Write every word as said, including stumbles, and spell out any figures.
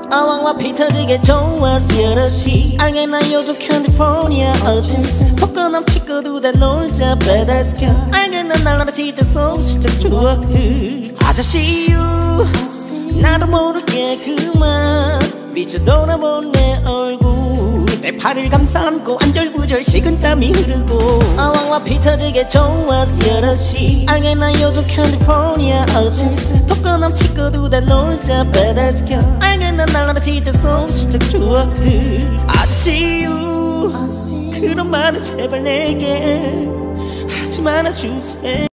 아왕과 피 터지게 좋았어 여럿이 알겠나 요즘 캘리포니아 어쩌면서 폭거 넘치고도 다 놀자 배달시켜 알겠나 날라라 시절 속 시절 추억들 아저씨유 나도 모르게 그만 미쳐 돌아본 내 얼굴 내 팔을 감싸 안고 안절부절 식은땀이 흐르고 아왕과 피 터지게 좋았어 여럿이 알겠나 요즘 캘리포니아 어쩌면서 폭거 넘치고도 다 놀자 배달시켜 알겠나 날라라 시절 속 시절 추억들 아저씨유 그런 말은 제발 내게 하지 말아주세요.